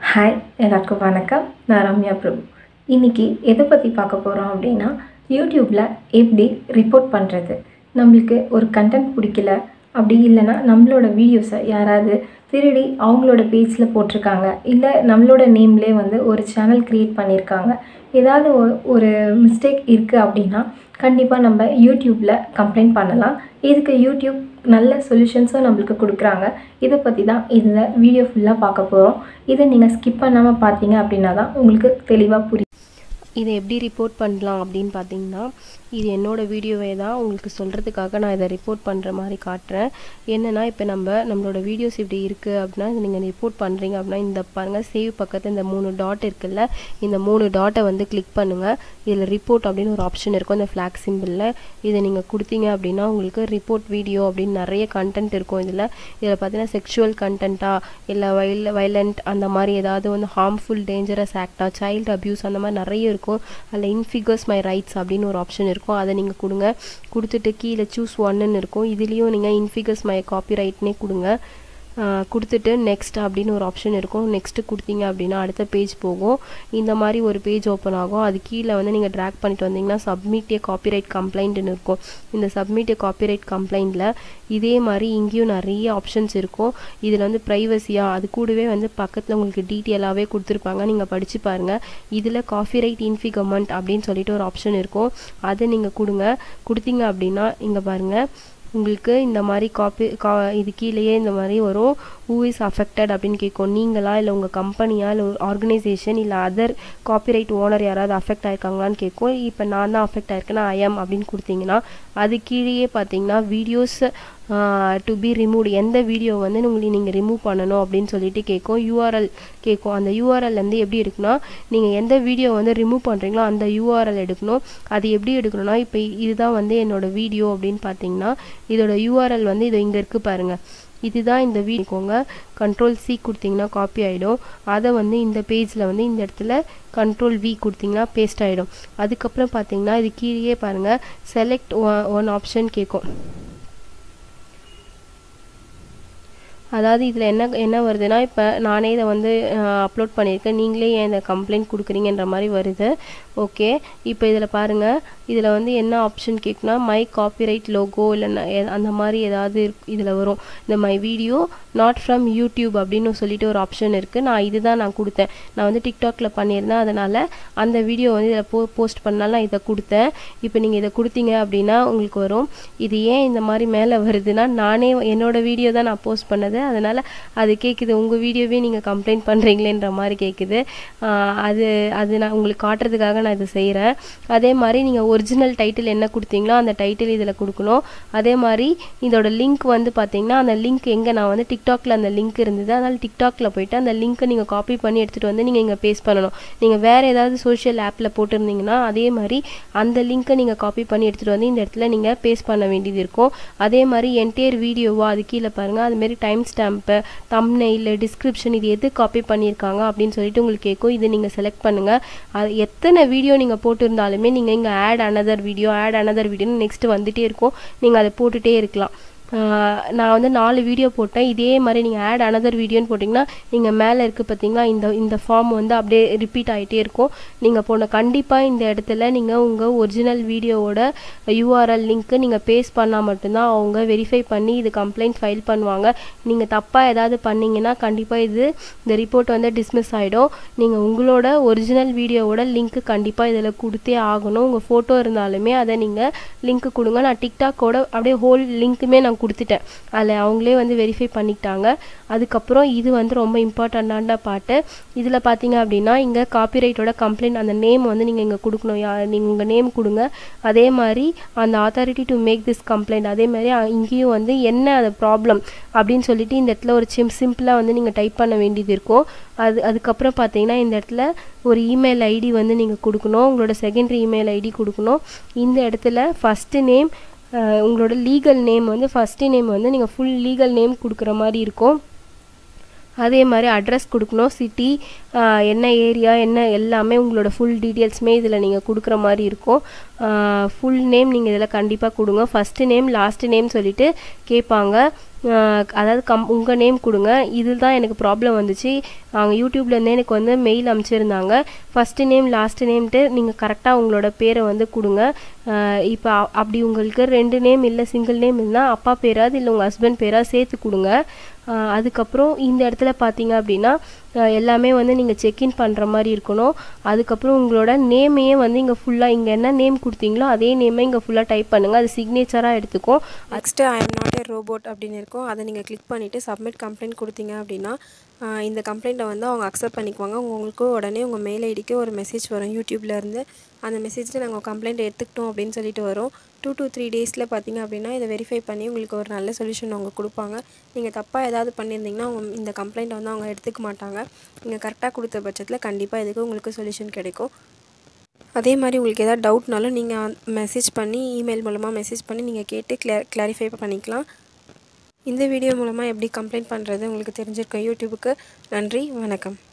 Hi எல்லாருக்கும் வணக்கம். நான் ரம்யா பிரபு. இன்றைக்கி எதை பற்றி பார்க்க போகிறோம் அப்படின்னா, யூடியூப்பில் எப்படி ரிப்போர்ட் பண்ணுறது. நம்மளுக்கு ஒரு கண்டென்ட் பிடிக்கல, அப்படி இல்லைன்னா நம்மளோட வீடியோஸை யாராவது திருடி அவங்களோட பேஜில் போட்டிருக்காங்க, இல்லை நம்மளோட நேம்லேயே வந்து ஒரு சேனல் க்ரியேட் பண்ணியிருக்காங்க, ஏதாவது ஒரு மிஸ்டேக் இருக்குது அப்படின்னா கண்டிப்பாக நம்ம யூடியூப்பில் கம்ப்ளைண்ட் பண்ணலாம். இதுக்கு யூடியூப் நல்ல சொல்யூஷன்ஸும் நம்மளுக்கு கொடுக்குறாங்க. இதை பற்றி தான் இந்த வீடியோ ஃபுல்லாக பார்க்க போகிறோம். இதை நீங்கள் ஸ்கிப் பண்ணாமல் பார்த்தீங்க அப்படின்னா தான் உங்களுக்கு தெளிவாக புரியும். இதை எப்படி ரிப்போர்ட் பண்ணலாம் அப்படின்னு பார்த்தீங்கன்னா, இது என்னோடய வீடியோவே தான் உங்களுக்கு சொல்கிறதுக்காக நான் இதை ரிப்போர்ட் பண்ணுற மாதிரி காட்டுறேன். என்னென்னா, இப்போ நம்மளோட வீடியோஸ் இப்படி இருக்குது அப்படின்னா, இது நீங்கள் ரிப்போர்ட் பண்ணுறீங்க அப்படின்னா, இந்த பாருங்கள் சேவ் பக்கத்தில் இந்த 3 டாட் இருக்குல்ல, இந்த 3 டாட்டை வந்து கிளிக் பண்ணுங்கள். இதில் ரிப்போர்ட் அப்படின்னு ஒரு ஆப்ஷன் இருக்கும், இந்த ஃப்ளாக் சிம்பிளில். இதை நீங்கள் கொடுத்தீங்க அப்படின்னா உங்களுக்கு ரிப்போர்ட் வீடியோ அப்படின்னு நிறைய கண்டென்ட் இருக்கும். இதில் பார்த்தீங்கன்னா செக்ஷுவல் கண்டென்ட்டா, இல்லை வைலண்ட் அந்த மாதிரி ஏதாவது வந்து ஹார்ம்ஃபுல் டேஞ்சரஸ் ஆக்டா, சைல்டு அப்யூஸ் அந்த மாதிரி நிறைய இருக்கும். அதில் இன்ஃபிகர்ஸ் மை ரைட்ஸ் அப்படின்னு ஒரு ஆப்ஷன் இருக்கும், அதை நீங்கள் கொடுங்க. கொடுத்துட்டு கீழே சூஸ் ஒன்னுன்னு இருக்கும், இதுலேயும் நீங்கள் இன்ஃபிகர்ஸ் மை காப்பிரைட்னே கொடுங்க. கொடுத்துட்டு நெக்ஸ்ட் அப்படின்னு ஒரு ஆப்ஷன் இருக்கும், நெக்ஸ்ட்டு கொடுத்தீங்க அப்படின்னா அடுத்த பேஜ் போகும். இந்த மாதிரி ஒரு பேஜ் ஓப்பன் ஆகும். அது கீழே வந்து நீங்கள் ட்ராக் பண்ணிட்டு வந்தீங்கன்னா சப்மிட் ஏ காப்பிரைட் கம்ப்ளைண்ட்னு இருக்கும். இந்த சப்மிட் ஏ காப்பிரைட் கம்ப்ளைண்ட்டில் இதே மாதிரி இங்கேயும் நிறைய ஆப்ஷன்ஸ் இருக்கும். இதில் வந்து ப்ரைவசியாக அது கூடவே வந்து பக்கத்தில் உங்களுக்கு டீட்டெயிலாகவே கொடுத்துருப்பாங்க, நீங்கள் படித்து பாருங்கள். இதில் காப்பிரைட் இன்ஃபிகமெண்ட் அப்படின்னு சொல்லிட்டு ஒரு ஆப்ஷன் இருக்கும், அதை நீங்கள் கொடுத்தீங்க அப்படின்னா இங்கே பாருங்கள், உங்களுக்கு இந்த மாதிரி இது கீழேயே இந்த மாதிரி வரும், ஹூ இஸ் அஃபெக்டட் அப்படின்னு கேட்கும். நீங்களா, இல்லை உங்கள் கம்பெனியா, இல்லை ஒரு ஆர்கனைசேஷன், இல்லை அதர் காப்பிரைட் ஓனர் யாராவது அஃபெக்ட் ஆயிருக்காங்களான்னு கேட்கும். இப்போ நான் தான் அஃபெக்ட் ஆயிருக்கேன்னா ஐஎம் அப்படின்னு கொடுத்தீங்கன்னா அது கீழேயே பார்த்தீங்கன்னா வீடியோஸ் டு பி ரிமூவ்டு, எந்த வீடியோ வந்து நீங்கள் ரிமூவ் பண்ணணும் அப்படின்னு சொல்லிட்டு கேட்கும். யூஆர்எல் கேட்கும். அந்த யூஆர்எல் வந்து எப்படி இருக்குன்னா, நீங்கள் எந்த வீடியோ வந்து ரிமூவ் பண்ணுறீங்களோ அந்த யூஆர்எல் எடுக்கணும். அது எப்படி எடுக்கணும்னா, இப்போ இதுதான் வந்து என்னோடய வீடியோ அப்படின்னு பார்த்தீங்கன்னா, இதோட யூஆர்எல் வந்து இது இங்கே இருக்குது பாருங்கள், இதுதான் இந்த வீடியோங்க. Ctrl+C கொடுத்தீங்கன்னா காப்பி ஆகிடும். அதை வந்து இந்த பேஜில் வந்து இந்த இடத்துல Ctrl+V கொடுத்தீங்கன்னா பேஸ்ட் ஆகிடும். அதுக்கப்புறம் பார்த்தீங்கன்னா இது கீழே பாருங்கள், செலக்ட் ஒன் ஆப்ஷன் கேட்கும். அதாவது இதில் என்ன வருதுன்னா, இப்போ நானே இதை வந்து அப்லோட் பண்ணியிருக்கேன், நீங்களே ஏன் இந்த கம்ப்ளைண்ட் கொடுக்குறீங்கன்ற மாதிரி வருது. ஓகே, இப்போ இதில் பாருங்கள், இதில் வந்து என்ன ஆப்ஷன் கேட்குன்னா, மை காப்பிரைட் லோகோ இல்லை அந்த மாதிரி ஏதாவது இதில் வரும். இந்த my video not from YouTube அப்படின்னு சொல்லிட்டு ஒரு ஆப்ஷன் இருக்குது. நான் கொடுத்தேன். நான் வந்து டிக்டாக்ல பண்ணியிருந்தேன், அதனால் அந்த வீடியோ வந்து இதில் போஸ்ட் பண்ணாலும் நான் இதை கொடுத்தேன். இப்போ நீங்கள் இதை கொடுத்தீங்க அப்படின்னா உங்களுக்கு வரும். இது ஏன் இந்த மாதிரி மேலே வருதுன்னா, நானே என்னோடய வீடியோ தான் நான் போஸ்ட் பண்ணது, அதனால் அது கேட்குது, உங்கள் வீடியோவே நீங்கள் கம்ப்ளைண்ட் பண்ணுறீங்களேன்ற மாதிரி கேட்குது. அது நான் உங்களுக்கு காட்டுறதுக்காக நான் இதை செய்கிறேன். அதே மாதிரி நீங்கள் ஒரிஜினல் டைட்டில் என்ன கொடுத்தீங்களோ அந்த டைட்டில் இதில் கொடுக்கணும். அதே மாதிரி இதோட லிங்க் வந்து பார்த்தீங்கன்னா, அந்த லிங்க் எங்கே, நான் வந்து டிக்டாக்ல அந்த லிங்க் இருந்தது, அதனால் டிக்டாக்ல போய்ட்டு அந்த லிங்க்கை நீங்கள் காப்பி பண்ணி எடுத்துகிட்டு வந்து நீங்கள் இங்கே பேஸ்ட் பண்ணணும். நீங்கள் வேறு ஏதாவது சோஷியல் ஆப்பில் போட்டிருந்தீங்கன்னா அதே மாதிரி அந்த லிங்க்கை நீங்கள் காப்பி பண்ணி எடுத்துகிட்டு வந்து இந்த இடத்துல நீங்கள் பேஸ்ட் பண்ண வேண்டியது இருக்கும். அதே மாதிரி என்டையர் வீடியோவோ அது கீழே பாருங்கள், அதுமாரி டைம் ஸ்டாம்ப்பு, தம்ப்நெயில், டிஸ்கிரிப்ஷன் இது எது காப்பி பண்ணியிருக்காங்க அப்படின்னு சொல்லிட்டு உங்களுக்கு கேட்கும். இது நீங்கள் செலக்ட் பண்ணுங்கள். அது எத்தனை வீடியோ நீங்கள் போட்டிருந்தாலுமே நீங்கள் இங்கே ஆட் அனதர் வீடியோன்னு நெக்ஸ்ட்டு வந்துகிட்டே இருக்கும், நீங்கள் அதை போட்டுகிட்டே இருக்கலாம். நான் வந்து 4 வீடியோ போட்டேன். இதே மாதிரி நீங்கள் ஆட் அனதர் வீடியோன்னு போட்டிங்கன்னா நீங்கள் மேலே இருக்குது பார்த்தீங்களா, இந்த ஃபார்ம் வந்து அப்படியே ரிப்பீட் ஆகிட்டே இருக்கும். நீங்கள் கண்டிப்பாக இந்த இடத்துல நீங்கள் உங்கள் ஒரிஜினல் வீடியோவோட யூஆர்எல் லிங்க்கு நீங்கள் பேஸ்ட் பண்ணால் மட்டும்தான் அவங்க வெரிஃபை பண்ணி இது கம்ப்ளைண்ட் ஃபைல் பண்ணுவாங்க. நீங்கள் தப்பாக ஏதாவது பண்ணிங்கன்னா கண்டிப்பாக இந்த ரிப்போர்ட் வந்து டிஸ்மிஸ் ஆகிடும். நீங்கள் உங்களோட ஒரிஜினல் வீடியோவோட லிங்க்கு கண்டிப்பாக இதில் கொடுத்தே ஆகணும். உங்கள் ஃபோட்டோ இருந்தாலுமே அதை நீங்கள் லிங்க்கு கொடுங்க. நான் டிக்டாக்கோட அப்படியே ஹோல் லிங்க்குமே நான் கொடுத்துட்டேன், அதில் அவங்களே வந்து வெரிஃபை பண்ணிக்கிட்டாங்க. அதுக்கப்புறம் இது வந்து ரொம்ப இம்பார்ட்டண்ட்டான பாட்டு. இதில் பார்த்தீங்க அப்படின்னா இங்கே காப்பிரைட்டோட கம்ப்ளைண்ட் அந்த நேம் வந்து நீங்கள் இங்கே கொடுக்கணும். நீங்கள் உங்கள் நேம் கொடுங்க. அதே மாதிரி அந்த authority to make this complaint, அதே மாதிரி இங்கேயும் வந்து என்ன அது ப்ராப்ளம் அப்படின்னு சொல்லிட்டு இந்த இடத்துல ஒரு சிம்பிளாக வந்து நீங்கள் டைப் பண்ண வேண்டியது இருக்கும். அதுக்கப்புறம் பார்த்தீங்கன்னா இந்த இடத்துல ஒரு இமெயில் ஐடி வந்து நீங்கள் கொடுக்கணும், உங்களோட செகண்டரி இமெயில் ஐடி கொடுக்கணும். இந்த இடத்துல ஃபஸ்ட்டு நேம், உங்களோட லீகல் நேம் வந்து ஃபஸ்ட்டு நேம் வந்து நீங்கள் ஃபுல் லீகல் நேம் கொடுக்குற மாதிரி இருக்கும். அதே மாதிரி அட்ரஸ் கொடுக்கணும், சிட்டி, என்ன ஏரியா, என்ன எல்லாமே உங்களோட ஃபுல் டீட்டெயில்ஸுமே இதில் நீங்கள் கொடுக்குற மாதிரி இருக்கும். ஃபுல் நேம் நீங்கள் இதில் கண்டிப்பாக கொடுங்க. ஃபஸ்ட்டு நேம் லாஸ்ட்டு நேம் சொல்லிவிட்டு கேட்பாங்க. அதாவது உங்கள் நேம் கொடுங்க. இதில் தான் எனக்கு ப்ராப்ளம் வந்துச்சு. அவங்க யூடியூப்லேருந்தே எனக்கு வந்து மெயில் அனுப்பிச்சிருந்தாங்க. ஃபஸ்ட்டு நேம் லாஸ்ட்டு நேம்ட்டு நீங்கள் கரெக்டாக உங்களோட பேரை வந்து கொடுங்க. இப்போ அப்படி உங்களுக்கு 2 நேம் இல்லை சிங்கிள் நேம் இருந்தால் அப்பா பேராது இல்லை உங்கள் ஹஸ்பண்ட் பேராது சேர்த்து கொடுங்க. அதுக்கப்புறம் இந்த இடத்துல பார்த்தீங்க அப்படின்னா எல்லாமே வந்து நீங்கள் செக்இன் பண்ணுற மாதிரி இருக்கணும். அதுக்கப்புறம் உங்களோட நேமையே வந்து இங்கே ஃபுல்லாக இங்கே என்ன நேம் கொடுத்தீங்களோ அதே நேமை இங்கே ஃபுல்லாக டைப் பண்ணுங்கள். அது சிக்னேச்சராக எடுத்துக்கும். Next I am not a robot அப்படின்னு இருக்கும். அதை நீங்கள் கிளிக் பண்ணிவிட்டு சப்மிட் கம்ப்ளைண்ட் கொடுத்தீங்க அப்படின்னா இந்த கம்ப்ளைண்ட்டை வந்து அவங்க அக்செப்ட் பண்ணிக்குவாங்க. உங்களுக்கு உடனே உங்கள் மெயில் ஐடிக்கு ஒரு மெசேஜ் வரும் யூடியூப்லேருந்து. அந்த மெசேஜில் நாங்கள் கம்ப்ளைண்ட் எடுத்துக்கிட்டோம் அப்படின்னு சொல்லிட்டு வரும். 2 to 3 டேஸில் பார்த்தீங்க அப்படின்னா இதை வெரிஃபை பண்ணி உங்களுக்கு ஒரு நல்ல சொல்யூஷன் அவங்க கொடுப்பாங்க. நீங்கள் தப்பாக ஏதாவது பண்ணியிருந்தீங்கன்னா அவங்க இந்த கம்ப்ளைண்ட்டை வந்து அவங்க எடுத்துக்க மாட்டாங்க. நீங்கள் கரெக்டாக கொடுத்த பட்சத்தில் கண்டிப்பாக இதுக்கு உங்களுக்கு சொல்யூஷன் கிடைக்கும். அதே மாதிரி உங்களுக்கு எதாவது டவுட்னாலும் நீங்கள் மெசேஜ் பண்ணி இமெயில் மூலமாக மெசேஜ் பண்ணி நீங்கள் கேட்டு கிளாரிஃபை பண்ணிக்கலாம். இந்த வீடியோ மூலமாக எப்படி கம்ப்ளைண்ட் பண்ணுறது உங்களுக்கு தெரிஞ்சிருக்கும் யூடியூபுக்கு. நன்றி, வணக்கம்.